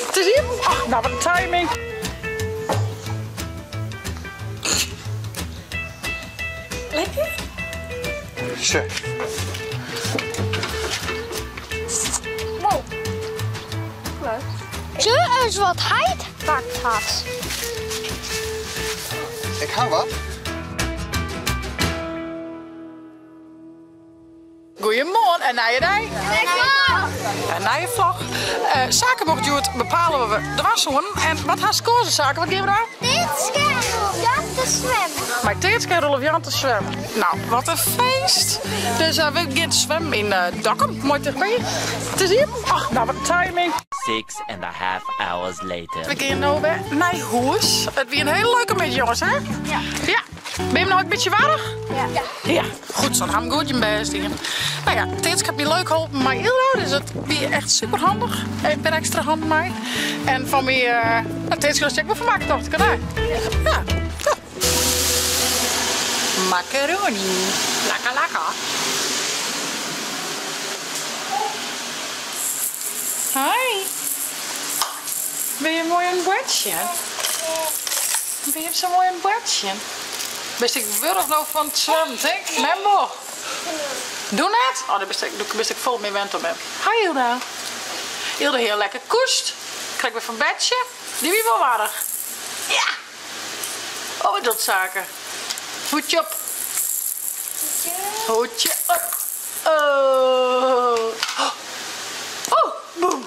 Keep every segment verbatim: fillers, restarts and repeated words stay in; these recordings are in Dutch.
te zien. Ach, nou wat timing. Lekker? Zo. Wow. Leuk. Zie eens wat hij gepakt had. Ik ga wat. Goedemorgen en naar je rij. En naar je vlog. Uh, zakenbocht duurt bepalen we de washoorn. En wat gaan ze zaken? Wat geven we daar? Dit is Jan te zwemmen. Maar dit Rolf Jan te zwemmen. Nou, wat een feest. Dus uh, we gaan zwemmen in uh, Dokkum. Mooi dichtbij. Te zien. Ach, nou wat een timing. Six and a half hours later. We gaan nu weer naar huis. Het weer een hele leuke middag, jongens, hè? Ja. Ja. Ben je nog een beetje warrig? Ja. Ja. Goed, zo dan gaan we goed je best doen. Nou ja, dit heb je leuk geholpen met Ildo, dus het weer echt super handig. Ik ben extra handig mee. En van mij, uh, het is gewoon check me vermaakt toch? Kan hij? Ja. Ja. Macaroni. Lekker, lekker. Hi. Ben je mooi een bordje? Ben je zo mooi een bordje? Best ik wurg nog van het zwemmen, denk ik. Nee, boh. Doe net. Oh, daar best ik, best ik vol mee wend op hem. Hi, Hilda. Hilda heel lekker koest. Krijg weer van bedje. Die wie wel waardig. Ja. Oh, wat doet zaken. Hoedje op. Hoedje op. Oh. Oh, boem.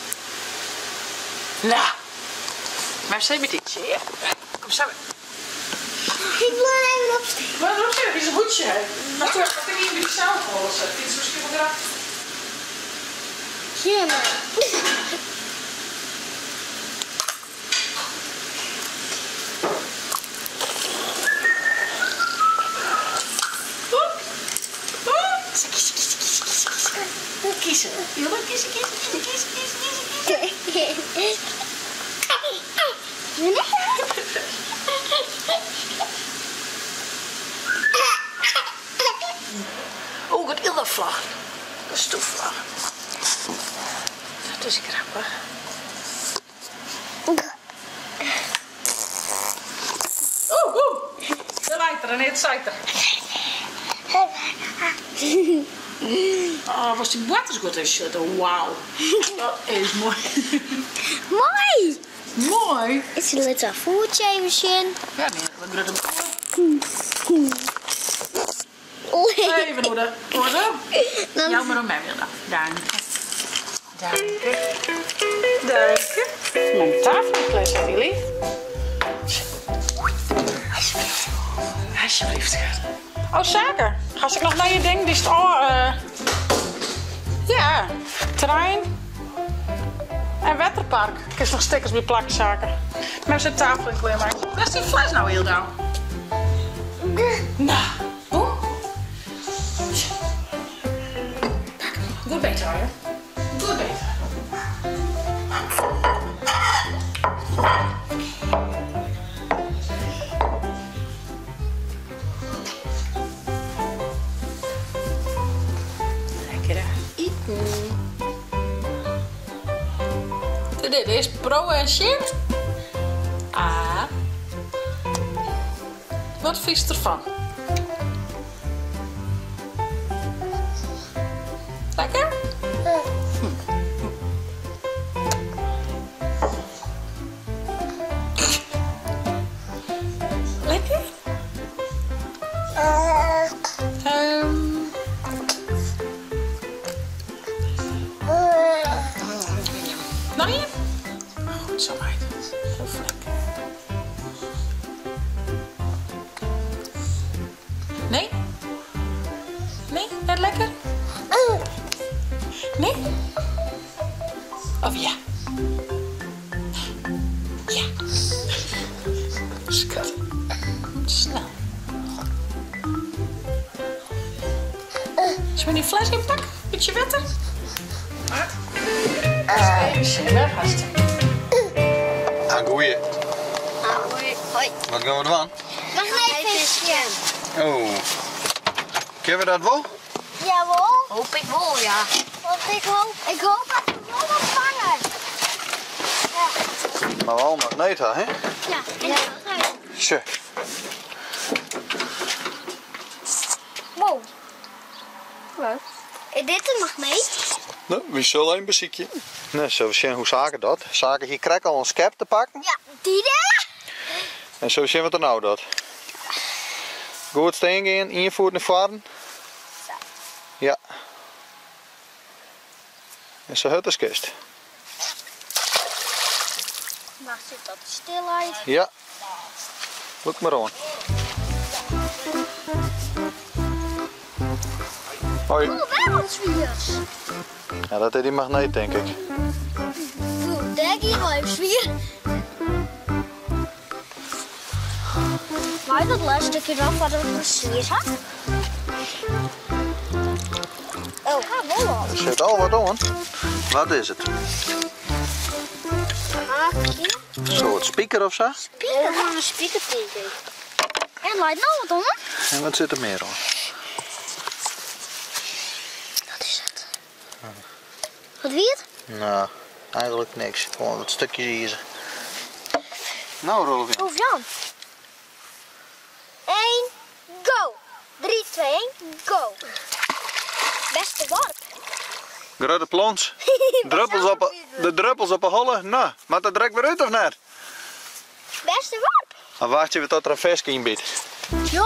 Nou. Maar ze met iets. Kom samen. Ik wil even opsteken. Wat doe je? Dit is een hoedje. Wacht even, ik niet met jezelf rollen. Dit is misschien wel graag. Ja, maar. Kiezen. Je wil kiezen, kiezen, kiezen, kiezen, kiezen, kiezen. Oeh, wat is dat vlag? Dat is stoefvlag. Dat is grappig. Oeh, oeh. De lijter en het zijter. Oh, was die boter goed in zitten? Wauw. Dat is mooi. Mooi. Mooi. Is een little food even. Ja, nee, we doen het. Even door de orde. Ja, maar dan mij weer. Dank je. Dank je. Dank je. Mijn tafelkles, zegt hij lief. Alsjeblieft. Oh, zaken. Ga ik nog naar je ding? Die is al. Uh... Ja, trein. En waterpark. Ik is nog stickers bij plakken zaken. Maar zijn tafel in kleur maken. Waar is die fles nou heel dan? Nou, hoe? Goed beter hoor. Goed beter. Lekker eten. Dit is pro en shit. Ah. Wat vies ervan? Lekker? Hm. Lekker? Um. Nog één? Goed zo, meid. Heel lekker. Nee? Nee? Net lekker? Nee? Of ja? Ja. Schat. Snel. Zullen we die fles inpakken? Beetje wetter? Wat? Even zien, hè, gast. Ah, goeie. Hoi. Hoi. Wat gaan we doen? Nog een visje. Oh. Kunnen we dat wel? Jawel. Hoop ik wel, ja. Want ik hoop, ik hoop dat we wel wat vangen. Maar wel een magneet, hè? Ja, ja. Zo. Wow. Wat? Is dit een magneet? Nou, wie zal een beziekje? Nou, zo zien hoe zaken dat. Zaken hier krijg al een skep te pakken. Ja, die daar. En zo zien we het er nou dat. Goed steen gaan, invoert naar voren. Ja. En zo het is kist. Waar zit dat stilheid? Ja. Look maar aan. Hoi. Oh, wel wat zwiers. Ja, dat is die magneet denk ik. Oeh, denk hier wel even zwier. Maar dat laatste stukje eraf wat het precies had. Oh, ga wel op. Er zit al wat aan. Wat is het? Haakje. Zo, het speaker of zo? Speaker. Ja, een speaker denk ik. En laat nou wat om. En wat zit er meer aan? Wat is het? Wat wie het? Nou, eigenlijk niks. Gewoon wat stukjes hier. Nou, Rolf. Of Jan. één, go. drie, twee, één, go. Beste warp. Grote plons. Druppels op, de druppels op een holle. Nou, maar dat direct weer uit of net? Beste warp. Dan wacht je weer tot er een visje in biedt. Ja.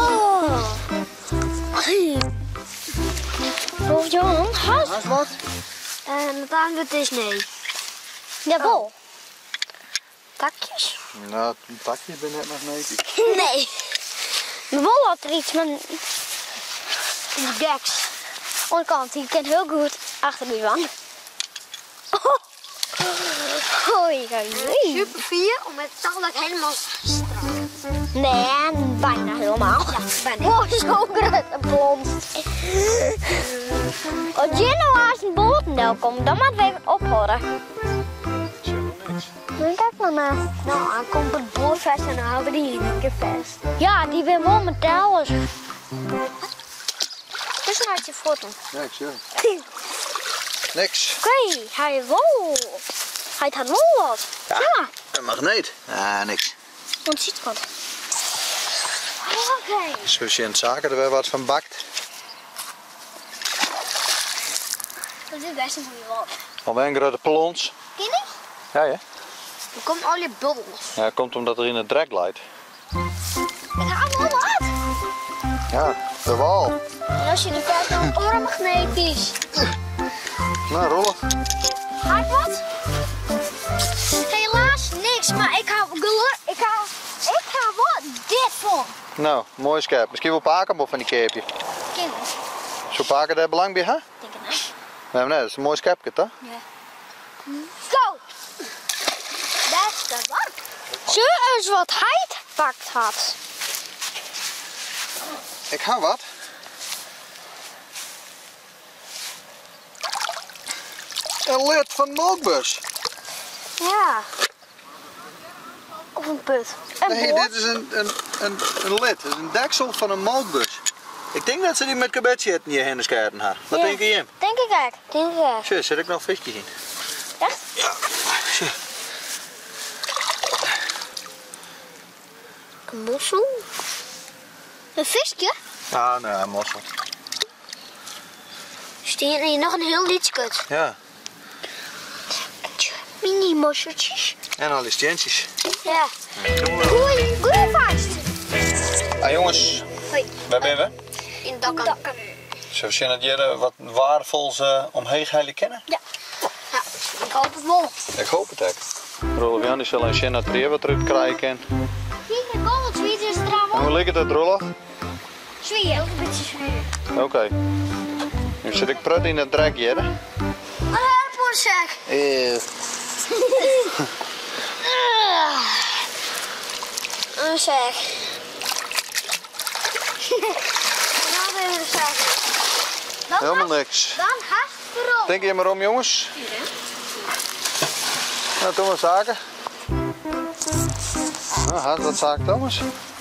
Of Jan, has. Haast wat? En het antwoord is nee. Jawel. Takjes? Nou, een takje ben net nog nee. Nee. Wel had er iets met die deks. Onderkant, die kent heel goed achter die wand. Oh. Oei, oei. Super vier om het tandelijk helemaal strak. Nee, bijna helemaal. Ja, bijna. Oh, zo grote blond. Als je nou als een bootendel komt, dan moet we even ophouden. Dan kijk maar naar. Nou, dan komt het boorvest en dan houden we die een keer vast. Ja, die ben wel met touwens. Dus dan had je foto. Niks, ja. Oké, Niks. hij wel. Hij had wel wat. Ja. Ja, Een magneet. Ah, niks. want ziet wat. Oké. Zo zie je in het zaken er weer wat van bakt. Dat is best een goede wat. Alweer een grote plons. Ken je? Ja, ja. Dan komt al je bubbels. Ja, dat komt omdat er in het drek leidt. Ik haal wel wat. Ja, de wal. En als je die kijkt, dan oormagnetisch. Nou, rollen. Gaat wat? Helaas niks, maar ik hou geluk. Ik hou, ik hou wat dit van. Nou, mooi scherp. Misschien wel paken of van die keepje. Ken Zo paken daar belang bij, hè? Denk ik nou. Nee, nee, dat is een mooi scherpje, toch? Go! Beste wat? Zo eens wat hij gepakt had. Ik ga wat. Een lid van de melkbus. Ja. Of een put. Een Nee, boor. dit is een, een, een, een lid. Het is een deksel van een melkbus. Ik denk dat ze die met kabetje hier in de scherten hebben. Wat Ja. denk je, Jim? Denk ik eigenlijk. Denk ik eigenlijk. Zo, zit ik nog visjes in? Echt? Ja. Zo. Een mossel? Een visje? Ah, nee, een mossel. Steen hier nog een heel liedskut. Ja. Mini mosseltjes. En al die steentjes. Ja. Goeie, goeie vangst. Ah jongens, Hoi. waar ben we? In dakken. Zo zien dat jullie wat waardevols uh, omheen gaan kennen? Ja. Ja, ik hoop het wel. Ik hoop het ook. Rolf Jan die zal een zin dat er wat terug krijgen. Kijk, kom wat zwiet is er En trouwens. hoe ligt het, Rolf? Zwiet, ook een beetje zwiet. Oké. Okay. Nu zit ik prut in het drekje, hè? Een herpoor zeg. Eeuw. Een zeg. Wat even zeggen? Dan Helemaal haast- niks. Dan haast voorop. Denk je maar om, jongens? Nou, Thomas, zaken. Nou, haast wat zaken, Thomas.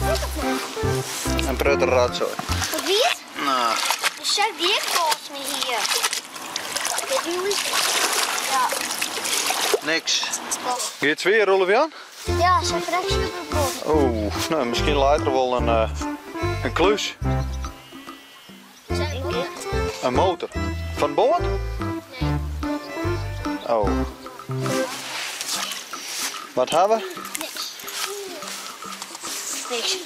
En prutter raad zo. Wat wie het? Nou, De chef die ik volgens me hier. Dit nieuw is. Ja. Niks. Geert weer rollen we aan? Ja, ze heeft echt super bot. Oeh, nou misschien later wel een, uh, een klus. Een motor. Van boord? Nee. Oh. Wat hebben we? Niks. Niks.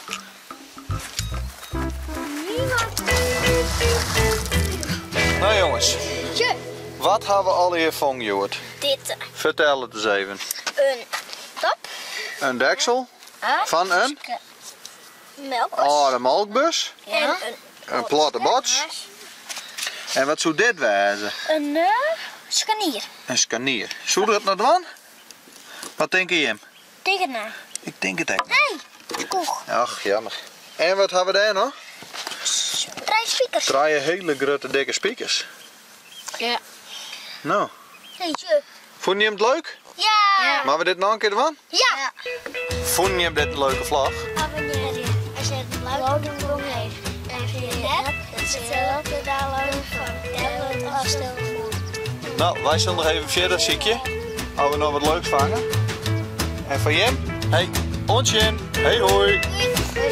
Nou jongens, Je, wat hebben we al hier van Joert? dit. Vertel het eens even. Een top. Een deksel van een? Melkbus. Oh, de melkbus. En een, Een platte bots. En wat zou dit wezen? een uh, scharnier. Een scharnier. Zou dat naar dan? Wat denk je hem? Tegen naar. Ik denk het echt. Hé, hey, koeg. Ach, jammer. En wat hebben we daar nog? Drie speakers. Drie hele grote dikke speakers. Ja. Nou, Hey, je. vond je hem het leuk? Ja. Maar we dit nog een keer van? Ja. Vond je hem dit een leuke vlag? Abonneer je als je het leuk eromheen. En vind je het hetzelfde daar leuk van. Tablet of telefoon. Nou, wij zullen nog even verder ziekje. Als we nog wat leuks vangen. En van Jim, hey, ons Jim, hey hoi. Doei.